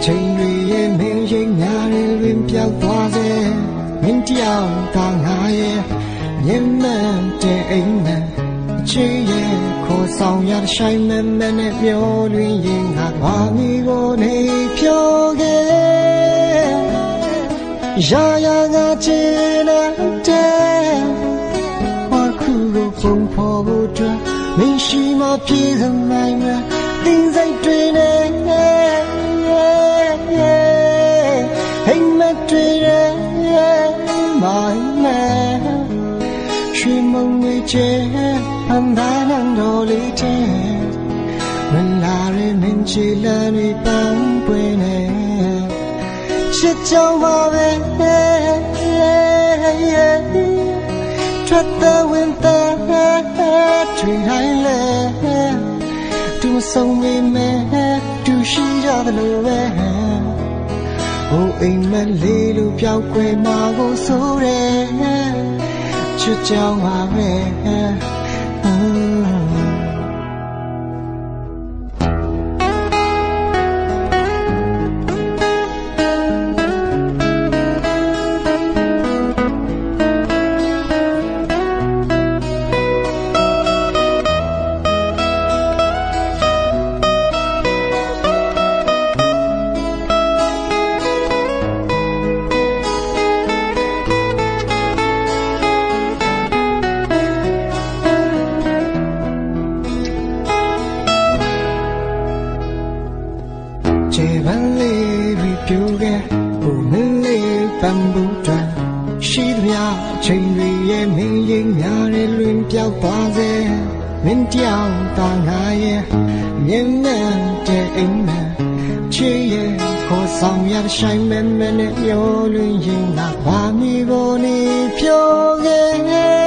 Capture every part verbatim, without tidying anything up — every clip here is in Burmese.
ချိန်တွေရဲ့မင်းရင်ညာတွေလွင်ပြောက်သွားစေမင်းတယောက်သာငါရဲ့မျက်မှန်တဲ့အိမ်နဲ့ချေရဲ့ခေါ်ဆောင်ရတဲ့ဆိုင်မမနဲ့မျောလွင်ရင်ငါဘာမီကိုနေဖြောခဲ့ရာရာငါချင်တဲ့ဝါခုကိုပုံဖော်ဖို့အတွက်မင်းရှိမှပြေဆုံးနိုင်မှာတင်းစိတ်တွေနဲ့ဟိမ်မတွေရဲ့မိုင်းနဲ့ရွှေမုံတွေချဲအန်ဒါနန်တော်လေးတဲ့ဝင်လာရင်မင်းချီလန်းတွေပန်းပွင့်နေချစ်ကြောင်ပါပဲထွက်တဲ့ဝင်တဲ့တွေတိုင်းလဲသူဆုံးမိမဲ့သူရှိကြတယ်လို့ပဲဟိုအိမ်မလေးလိုပြောက်ွယ်မှာကိုဆိုးတယ်ချစ်ကြောင်ပါပဲချေပန်းလေးတွေပြိုခဲ့ဘုံမင်းလေးပန်းဘူးတွင်ရှိသမျှချိန်တွေရဲ့မင်းရင်ညာတွေလွင်ပြောက်သွားစေမင်းတယောက်သာငါရဲ့မျက်နှာတဲ့အိမ်မှာချေရဲ့ခေါ်ဆောင်ရတဲ့ဆိုင်မမနဲ့မျောလွင်ရင်ငါဘာမီကိုနေဖြောခဲ့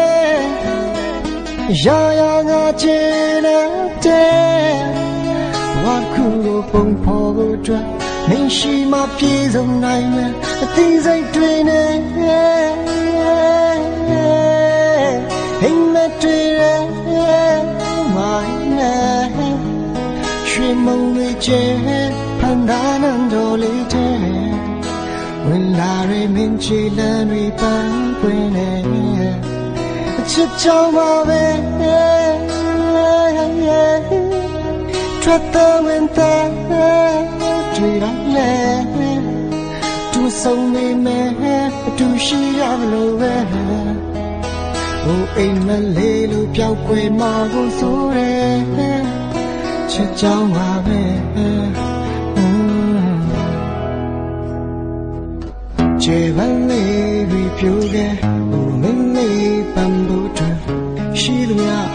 ရာရာငါချင်တဲ့ဝါခုကိုပုံဖော်ဖို့အတွက်မင်းရှိမှပြေဆုံးနိုင်မယ်အသိစိတ်တွေနဲ့ဟိမ်မတွေမိုင်းနဲ့ရွှေမုံတွေချဲဖန်ဒါနန်တော်လေးတဲ့ဝင်လာရင်မင်းချီလန်းတွေပန်းပွင့်နေအချစ်ကြောင်ပါပဲထွက်တဲ့ဝင်တဲ့တွေတိုင်းလဲသူဆုံးနေမဲ့သူရှိရလို့ပဲဟိုအိမ်မလေးလိုပြောက်ွယ်မှာကိုဆိုးတယ်ချစ်ကြောင်ပါပဲချေပန်းလေးတွေပြိုခဲ့ဟိုမင်းလေးပန်းဘူးတွင်ရှိသမျှ